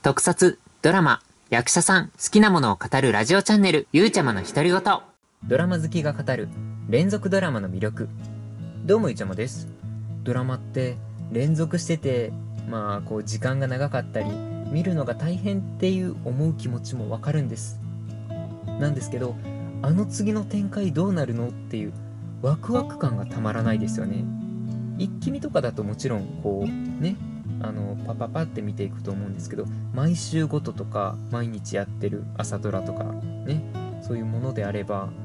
特撮、ドラマ、役者さん、好きなものを語るラジオチャンネル、ゆうちゃまの独り言。ドラマ好きが語る連続ドラマの魅力。どうもゆうちゃまです。ドラマって連続してて、時間が長かったり、見るのが大変っていう思う気持ちもわかるんです。なんですけど、あの次の展開どうなるのっていうワクワク感がたまらないですよね。一気見とかだともちろんパパパって見ていくと思うんですけど、毎週ごととか毎日やってる朝ドラとかね、そういうものであれば、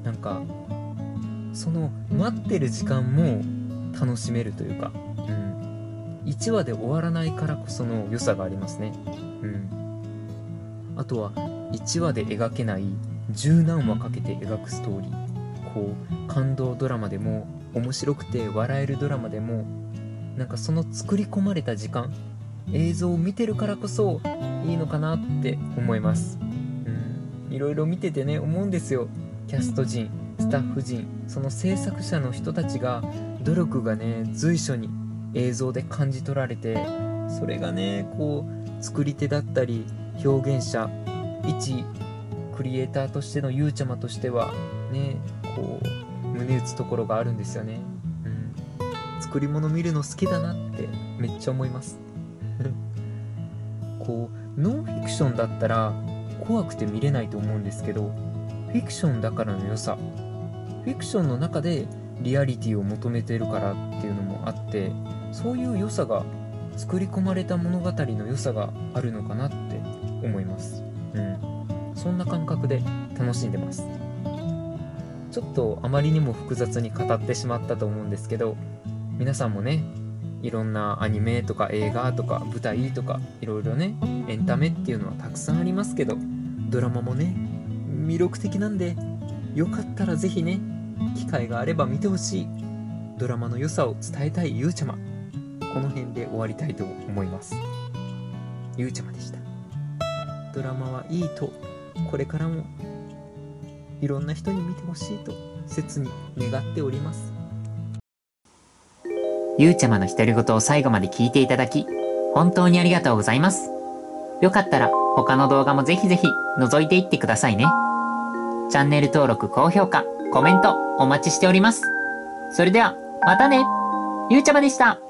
その待ってる時間も楽しめるというか、1話で終わらないからこその良さがありますね。あとは1話で描けない十何話かけて描くストーリー、感動ドラマでも面白くて笑えるドラマでも、その作り込まれた時間、映像を見てるからこそいいのかなって思います。いろいろ見ててね、思うんですよ。キャスト陣、スタッフ陣、その制作者の人たちが努力がね、随所に映像で感じ取られて、それがね、作り手だったり表現者、一クリエイターとしてのゆうちゃまとしてはね、胸打つところがあるんですよね。作り物見るの好きだなってめっちゃ思いますノンフィクションだったら怖くて見れないと思うんですけど、フィクションだからの良さ、フィクションの中でリアリティを求めてるからっていうのもあって、そういう良さが、作り込まれた物語の良さがあるのかなって思います。そんな感覚で楽しんでます。ちょっとあまりにも複雑に語ってしまったと思うんですけど、皆さんもね、いろんなアニメとか映画とか舞台とかいろいろね、エンタメっていうのはたくさんありますけど、ドラマもね、魅力的なんで、よかったらぜひね、機会があれば見てほしい。ドラマの良さを伝えたいゆうちゃま。この辺で終わりたいと思います。ゆうちゃまでした。ドラマはいいと、これからもいろんな人に見てほしいと切に願っております。ゆうちゃまの独り言を最後まで聞いていただき、本当にありがとうございます。よかったら他の動画もぜひぜひ覗いていってくださいね。チャンネル登録、高評価、コメントお待ちしております。それではまたね。ゆうちゃまでした。